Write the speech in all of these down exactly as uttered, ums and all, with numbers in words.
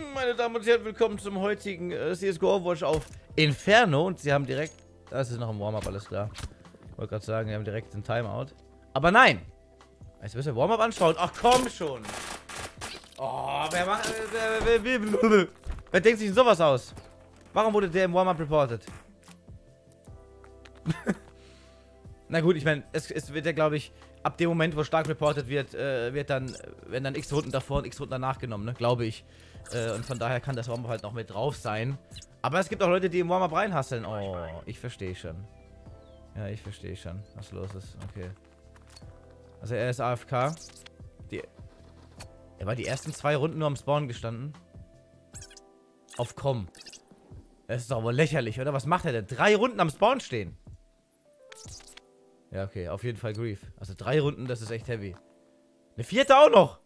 Meine Damen und Herren, willkommen zum heutigen äh, C S G O Overwatch auf Inferno. Und sie haben direkt... Das ist noch ein Warm-Up, alles klar. Ich wollte gerade sagen, wir haben direkt einen Timeout. Aber nein! Jetzt müssen wir Warm-Up anschauen. Ach komm schon! Oh, wer macht... Äh, wer, wer, wer, wer, wer denkt sich denn sowas aus? Warum wurde der im Warm-Up reported? Na gut, ich meine, es, es wird ja, glaube ich, ab dem Moment, wo stark reported wird, äh, wird dann, werden dann x Runden davor und x Runden danach genommen, ne? Glaube ich. Äh, und von daher kann das Warm-Up halt noch mit drauf sein. Aber es gibt auch Leute, die im Warm-Up reinhasseln. Oh, ich verstehe schon. Ja, ich verstehe schon, was los ist. Okay. Also er ist A F K. Die, er war die ersten zwei Runden nur am Spawn gestanden. Auf komm. Das ist doch wohl lächerlich, oder? Was macht er denn? Drei Runden am Spawn stehen. Ja, okay, auf jeden Fall Grief. Also drei Runden, das ist echt heavy. Eine vierte auch noch.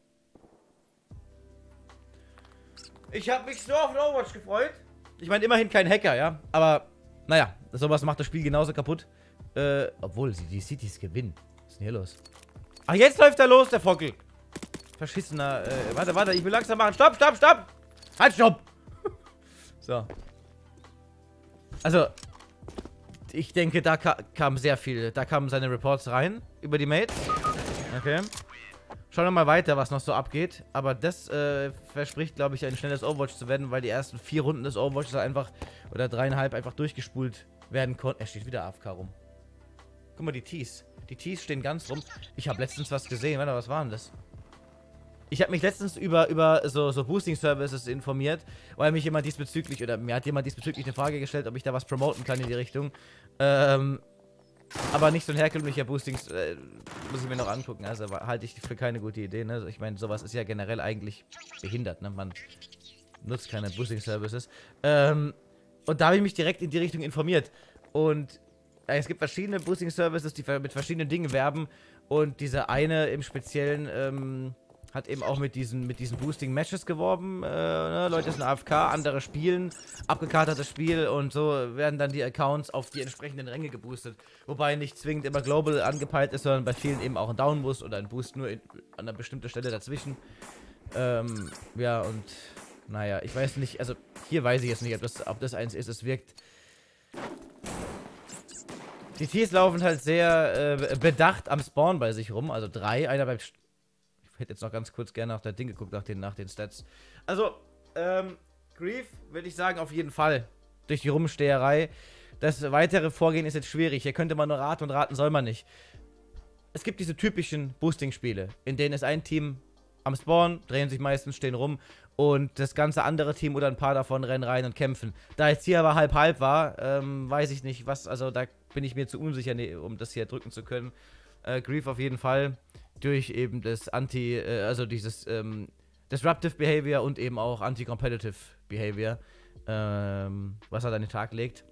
Ich habe mich so auf den Overwatch gefreut. Ich meine, immerhin kein Hacker, ja. Aber, naja, sowas macht das Spiel genauso kaputt. Äh, obwohl, sie die Cities gewinnen. Was ist denn hier los? Ach, jetzt läuft er los, der Fockel. Verschissener, äh, warte, warte, ich will langsam machen. Stopp, stopp, stopp. Halt, stopp. So. Also... Ich denke, da ka kam sehr viel. Da kamen seine Reports rein über die Mates. Okay. Schauen wir mal weiter, was noch so abgeht. Aber das äh, verspricht, glaube ich, ein schnelles Overwatch zu werden, weil die ersten vier Runden des Overwatches einfach, oder dreieinhalb, einfach durchgespult werden konnten. Er steht wieder A F K rum. Guck mal, die Tees. Die Tees stehen ganz rum. Ich habe letztens was gesehen. Warte, was war denn das? Ich habe mich letztens über, über so, so Boosting-Services informiert, weil mich jemand diesbezüglich, oder mir hat jemand diesbezüglich eine Frage gestellt, ob ich da was promoten kann in die Richtung. Ähm, aber nicht so ein herkömmlicher Boosting, äh, muss ich mir noch angucken, also halte ich für keine gute Idee, ne? Ich meine, sowas ist ja generell eigentlich behindert, ne? Man nutzt keine Boosting-Services. Ähm, und da habe ich mich direkt in die Richtung informiert. Und äh, es gibt verschiedene Boosting-Services, die mit verschiedenen Dingen werben. Und diese eine im Speziellen, ähm, hat eben auch mit diesen, mit diesen Boosting-Matches geworben. Äh, ne? Leute sind A F K, andere spielen, abgekartetes Spiel und so werden dann die Accounts auf die entsprechenden Ränge geboostet. Wobei nicht zwingend immer Global angepeilt ist, sondern bei vielen eben auch ein Down-Boost oder ein Boost nur in, an einer bestimmten Stelle dazwischen. Ähm, ja, und naja, ich weiß nicht, also hier weiß ich jetzt nicht, ob das, ob das eins ist. Es wirkt... Die Teams laufen halt sehr äh, bedacht am Spawn bei sich rum, also drei, einer bleibt... Ich hätte jetzt noch ganz kurz gerne nach der Ding geguckt, nach den, nach den Stats. Also, ähm, Grief würde ich sagen, auf jeden Fall. Durch die Rumsteherei. Das weitere Vorgehen ist jetzt schwierig. Hier könnte man nur raten und raten soll man nicht. Es gibt diese typischen Boosting-Spiele, in denen ist ein Team am Spawn, drehen sich meistens, stehen rum und das ganze andere Team oder ein paar davon rennen rein und kämpfen. Da jetzt hier aber halb-halb war, ähm, weiß ich nicht, was, also da bin ich mir zu unsicher, nee, um das hier drücken zu können. Äh, Grief auf jeden Fall. Durch eben das Anti, äh, also dieses ähm, Disruptive Behavior und eben auch Anti-Competitive Behavior, ähm, was er an den Tag legt.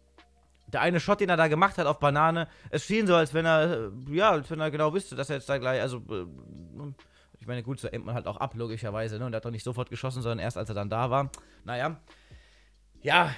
Der eine Shot, den er da gemacht hat auf Banane, es schien so, als wenn er, äh, ja, als wenn er genau wüsste, dass er jetzt da gleich, also, äh, ich meine, gut, so aimt man halt auch ab, logischerweise, ne, und er hat doch nicht sofort geschossen, sondern erst, als er dann da war. Naja, ja,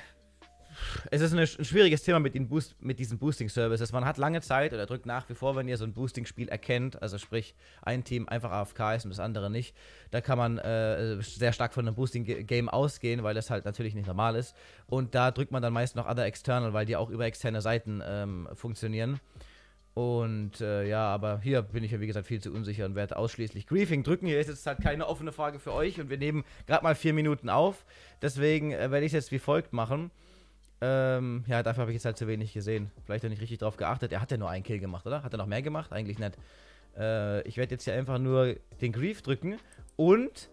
es ist eine, ein schwieriges Thema mit, den Boost, mit diesen Boosting-Services. Man hat lange Zeit, oder drückt nach wie vor, wenn ihr so ein Boosting-Spiel erkennt, also sprich, ein Team einfach A F K ist und das andere nicht, da kann man äh, sehr stark von einem Boosting-Game ausgehen, weil das halt natürlich nicht normal ist. Und da drückt man dann meist noch Other External, weil die auch über externe Seiten ähm, funktionieren. Und äh, ja, aber hier bin ich ja wie gesagt viel zu unsicher und werde ausschließlich Griefing drücken. Hier ist jetzt halt keine offene Frage für euch und wir nehmen gerade mal vier Minuten auf. Deswegen äh, werde ich es jetzt wie folgt machen. Ähm, ja, dafür habe ich jetzt halt zu wenig gesehen. Vielleicht auch nicht richtig drauf geachtet. Er hat ja nur einen Kill gemacht, oder? Hat er noch mehr gemacht? Eigentlich nicht. Äh, ich werde jetzt hier einfach nur den Grief drücken. Und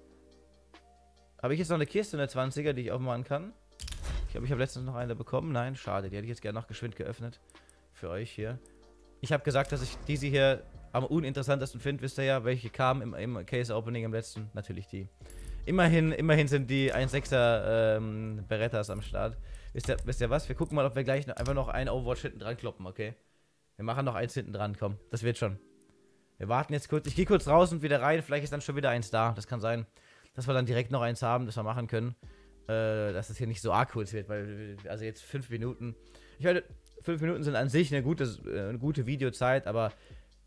habe ich jetzt noch eine Kiste, eine zwanziger, die ich aufmachen kann? Ich glaube, ich habe letztens noch eine bekommen. Nein, schade. Die hätte ich jetzt gerne noch geschwind geöffnet. Für euch hier. Ich habe gesagt, dass ich diese hier am uninteressantesten finde. Wisst ihr ja, welche kamen im, im Case-Opening im letzten? Natürlich die. Immerhin, immerhin sind die eins Komma sechser ähm, Berettas am Start. Wisst ihr, wisst ihr was? Wir gucken mal, ob wir gleich noch, einfach noch einen Overwatch hinten dran kloppen, okay? Wir machen noch eins hinten dran, komm. Das wird schon. Wir warten jetzt kurz. Ich gehe kurz raus und wieder rein. Vielleicht ist dann schon wieder eins da. Das kann sein, dass wir dann direkt noch eins haben, das wir machen können. Äh, dass es hier nicht so arg kurz wird, weil, also jetzt fünf Minuten. Ich meine, fünf Minuten sind an sich eine gute, eine gute Videozeit, aber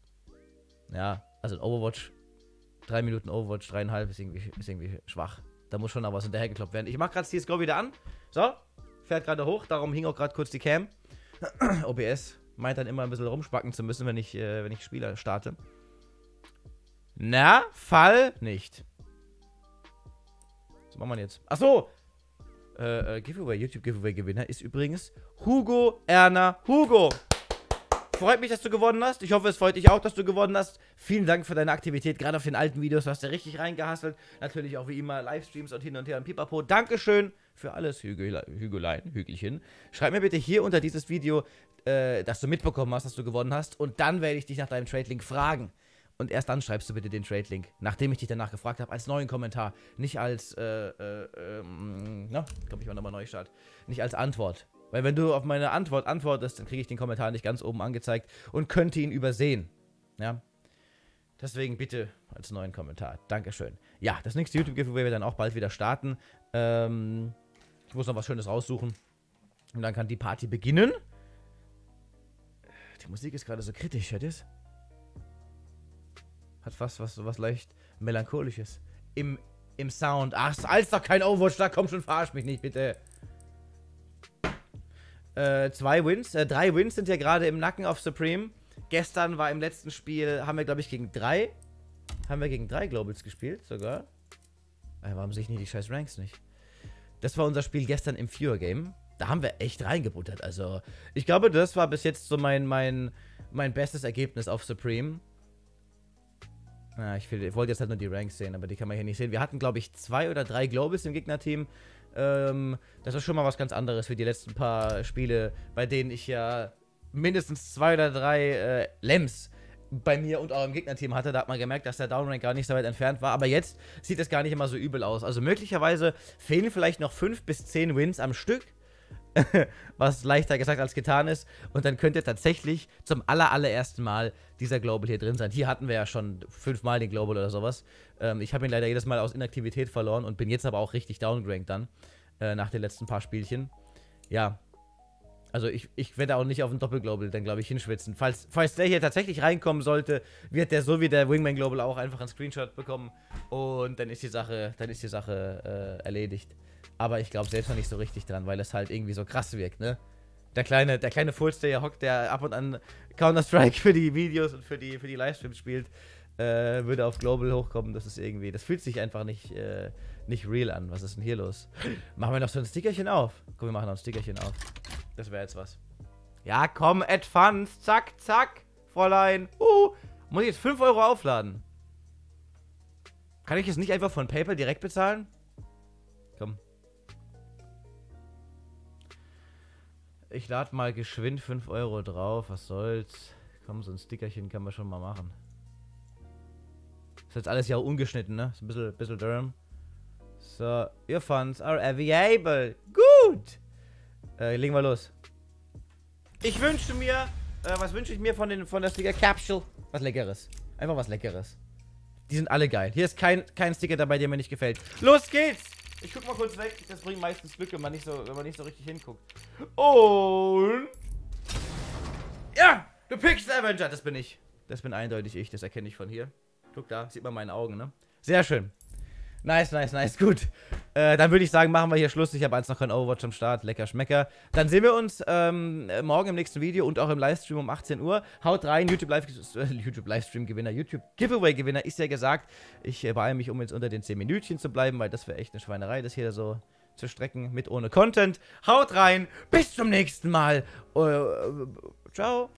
ja, also ein Overwatch, drei Minuten Overwatch, dreieinhalb ist irgendwie, ist irgendwie schwach. Da muss schon noch was hinterhergekloppt werden. Ich mache gerade C S G O wieder an. So, fährt gerade hoch. Darum hing auch gerade kurz die Cam. O B S meint dann immer ein bisschen rumspacken zu müssen, wenn ich, äh, wenn ich Spieler starte. Na, Fall nicht. Was machen wir jetzt? Achso! Äh, äh, Giveaway, YouTube-Giveaway-Gewinner ist übrigens Hugo Erna Hugo. Freut mich, dass du gewonnen hast. Ich hoffe, es freut dich auch, dass du gewonnen hast. Vielen Dank für deine Aktivität, gerade auf den alten Videos. Du hast ja richtig reingehasselt. Natürlich auch wie immer Livestreams und hin und her und pipapo. Dankeschön für alles, Hügel, Hügelein, Hügelchen. Schreib mir bitte hier unter dieses Video, äh, dass du mitbekommen hast, dass du gewonnen hast. Und dann werde ich dich nach deinem Trade-Link fragen. Und erst dann schreibst du bitte den Trade-Link, nachdem ich dich danach gefragt habe, als neuen Kommentar. Nicht als, äh, äh, ähm, na, glaube ich war nochmal Neustart. Nicht als Antwort. Weil wenn du auf meine Antwort antwortest, dann kriege ich den Kommentar nicht ganz oben angezeigt und könnte ihn übersehen. Ja. Deswegen bitte als neuen Kommentar. Dankeschön. Ja, das nächste YouTube-Giveaway wird dann auch bald wieder starten. Ähm, ich muss noch was Schönes raussuchen. Und dann kann die Party beginnen. Die Musik ist gerade so kritisch, hört ihr's? Hat fast was, was leicht Melancholisches. Im, im Sound. Ach, als doch kein Overwatch, da komm schon, verarsch mich nicht, bitte. Äh, zwei Wins, äh, drei Wins sind ja gerade im Nacken auf Supreme. Gestern war im letzten Spiel, haben wir glaube ich gegen drei, haben wir gegen drei Globals gespielt sogar. Äh, warum sehe ich nicht die scheiß Ranks nicht? Das war unser Spiel gestern im Viewer Game. Da haben wir echt reingebuttert, also ich glaube, das war bis jetzt so mein, mein, mein bestes Ergebnis auf Supreme. Ja, ich, will, ich wollte jetzt halt nur die Ranks sehen, aber die kann man hier nicht sehen. Wir hatten glaube ich zwei oder drei Globals im Gegnerteam. Ähm, das ist schon mal was ganz anderes wie die letzten paar Spiele, bei denen ich ja mindestens zwei oder drei äh, Lems bei mir und auch im Gegnerteam hatte. Da hat man gemerkt, dass der Downrank gar nicht so weit entfernt war. Aber jetzt sieht es gar nicht immer so übel aus. Also möglicherweise fehlen vielleicht noch fünf bis zehn Wins am Stück. Was leichter gesagt als getan ist. Und dann könnte tatsächlich zum aller, allerersten Mal dieser Global hier drin sein. Hier hatten wir ja schon fünfmal den Global oder sowas. Ähm, ich habe ihn leider jedes Mal aus Inaktivität verloren und bin jetzt aber auch richtig downgerankt dann. Äh, nach den letzten paar Spielchen. Ja. Also ich, ich werde auch nicht auf den Doppelglobal dann, glaube ich, hinschwitzen. Falls, falls der hier tatsächlich reinkommen sollte, wird der so wie der Wingman Global auch einfach einen Screenshot bekommen. Und dann ist die Sache, dann ist die Sache äh, erledigt. Aber ich glaube selbst noch nicht so richtig dran, weil es halt irgendwie so krass wirkt, ne? Der kleine, der kleine Fulz, der hier hockt, der ab und an Counter-Strike für die Videos und für die, für die Livestreams spielt, äh, würde auf Global hochkommen. Das ist irgendwie, das fühlt sich einfach nicht, äh, nicht real an. Was ist denn hier los? Machen wir noch so ein Stickerchen auf? Komm, wir machen noch ein Stickerchen auf. Das wäre jetzt was. Ja, komm, Advance. Zack, zack, Fräulein. Uh, muss ich jetzt fünf Euro aufladen? Kann ich jetzt nicht einfach von PayPal direkt bezahlen? Komm. Ich lade mal geschwind fünf Euro drauf. Was soll's? Komm, so ein Stickerchen kann man schon mal machen. Ist jetzt alles ja auch ungeschnitten, ne? Ist ein bisschen, bisschen Durham. So, your funds are available. Gut! Äh, legen wir los. Ich wünsche mir, äh, was wünsche ich mir von, den, von der Sticker Capsule? Was Leckeres. Einfach was Leckeres. Die sind alle geil. Hier ist kein, kein Sticker dabei, der mir nicht gefällt. Los geht's! Ich guck mal kurz weg. Das bringt meistens Glück, wenn man nicht so, wenn man nicht so richtig hinguckt. Und... Ja! Du Pixel Avenger! Das bin ich. Das bin eindeutig ich. Das erkenne ich von hier. Guck da. Sieht man meine Augen, ne? Sehr schön. Nice, nice, nice. Gut. Äh, dann würde ich sagen, machen wir hier Schluss. Ich habe eins noch kein Overwatch am Start. Lecker Schmecker. Dann sehen wir uns ähm, morgen im nächsten Video und auch im Livestream um achtzehn Uhr. Haut rein. YouTube Live, äh, YouTube Livestream Gewinner, YouTube Giveaway Gewinner ist ja gesagt. Ich äh, beeile mich, um jetzt unter den zehn Minütchen zu bleiben, weil das wäre echt eine Schweinerei, das hier so zu strecken mit ohne Content. Haut rein. Bis zum nächsten Mal. Äh, ciao.